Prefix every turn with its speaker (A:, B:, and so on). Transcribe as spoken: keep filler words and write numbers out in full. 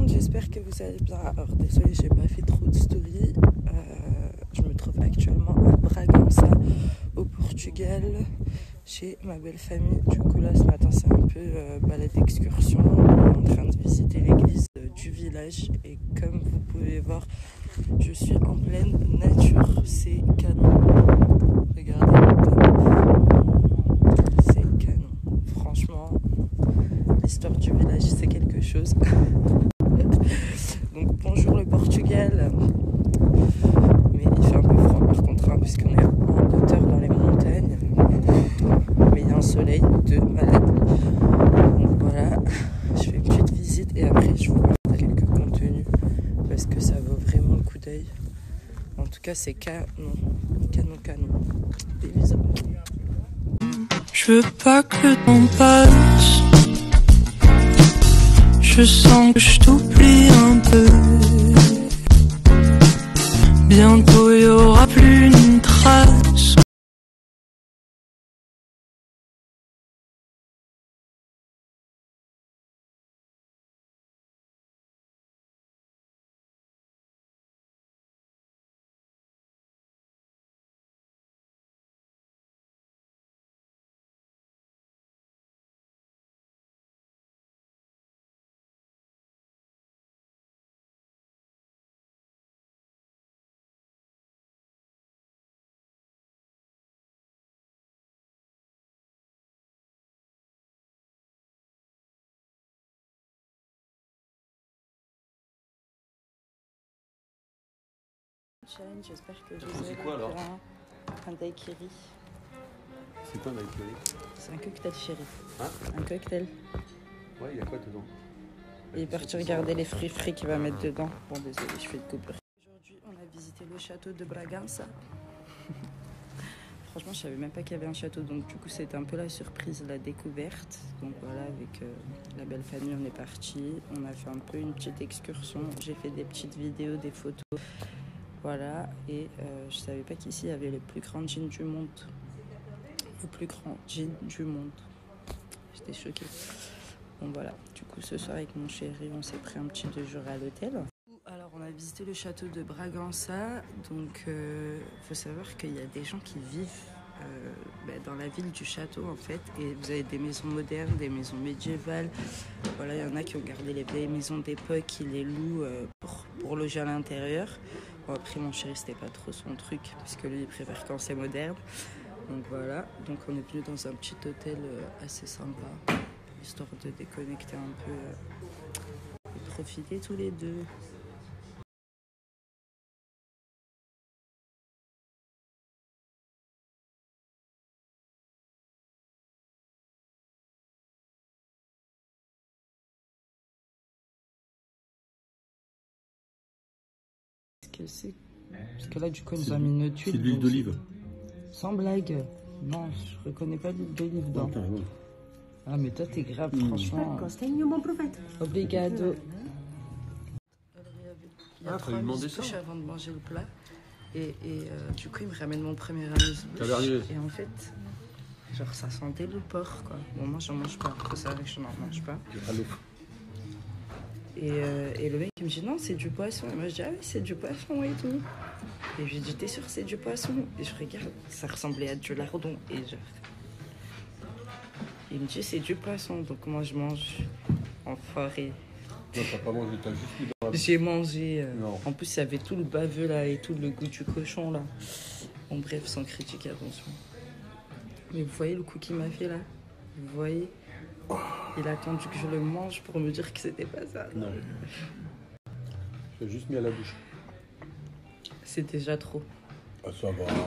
A: j'espère que vous allez bien. Alors désolé, j'ai pas fait trop de stories. Euh, je me trouve actuellement à Bragança, au Portugal, chez ma belle famille. Du coup là, ce matin, c'est un peu euh, balade d'excursion. On est en train de visiter l'église euh, du village et comme vous pouvez voir, je suis en pleine nature. C'est canon. Regardez, c'est canon. Franchement, l'histoire du village, c'est quelque chose. Donc bonjour le Portugal. Mais il fait un peu froid par contre, hein, puisqu'on est en hauteur dans les montagnes. Mais il y a un soleil de malade. Donc voilà, je fais une petite visite et après je vous montre quelques contenus parce que ça vaut vraiment le coup d'œil. En tout cas, c'est canon, canon, canon. Des bisous.
B: Je veux pas que le temps passe. Je sens que je t'oublie un peu. Bientôt y aura plus une trace.
A: Challenge, j'espère que vous
C: C'est
A: allez
C: quoi, alors
A: un, un daiquiri.
C: C'est quoi daiquiri?
A: C'est un cocktail chéri.
C: Hein?
A: Un cocktail.
C: Ouais, il y a quoi dedans?
A: Il est parti regarder les fruits frais qu'il va mettre dedans. Bon, désolé, je fais de coupure. Aujourd'hui, on a visité le château de Bragança. Franchement, je savais même pas qu'il y avait un château, donc du coup, c'était un peu la surprise, la découverte. Donc voilà, avec euh, la belle famille, on est parti. On a fait un peu une petite excursion. J'ai fait des petites vidéos, des photos. Voilà, et euh, je savais pas qu'ici, il y avait le plus grand gin du monde. Le plus grand gin du monde. J'étais choquée. Bon voilà, du coup ce soir avec mon chéri, on s'est pris un petit déjeuner à l'hôtel. Alors on a visité le château de Bragança. Donc il euh, faut savoir qu'il y a des gens qui vivent euh, bah, dans la ville du château en fait. Et vous avez des maisons modernes, des maisons médiévales. Voilà, il y en a qui ont gardé les vieilles maisons d'époque, qui les louent euh, pour, pour loger à l'intérieur. Bon, après mon chéri c'était pas trop son truc, puisque lui il préfère quand c'est moderne. Donc voilà, donc on est venu dans un petit hôtel euh, assez sympa, histoire de déconnecter un peu euh, et profiter tous les deux. Qu'est-ce que c'est? Parce que là du coup il nous a mis une tuile.
C: C'est de l'huile d'olive.
A: Sans blague. Non, je reconnais pas l'huile d'olive dedans.
C: Ouais.
A: Ah mais toi t'es grave, mmh. Franchement. Obrigado. Il y a
C: Ah,
A: trois
C: demander
A: mises
C: ça
A: avant de manger le plat. Et, et euh, du coup il me ramène mon premier amuse-bouche. Et en fait, genre ça sentait le porc quoi. Bon moi j'en mange pas, c'est vrai que je n'en mange pas. Et, euh, et le mec il me dit non c'est du poisson. Et moi je dis ah oui c'est du poisson et tout. Et je lui dis t'es sûr c'est du poisson? Et je regarde, ça ressemblait à du lardon. Et genre il me dit c'est du poisson. Donc moi je mange enfoiré.
C: Non, t'as pas mangé, t'as juste mis dans la...
A: J'ai mangé. Euh,
C: non.
A: En plus, il y avait tout le baveux là et tout le goût du cochon là. Bon, bref, sans critique, attention. Mais vous voyez le coup qu'il m'a fait là? Vous voyez? Il a attendu que je le mange pour me dire que c'était pas ça.
C: Non. J'ai juste mis à la bouche.
A: C'est déjà trop.
C: Ah, ça va.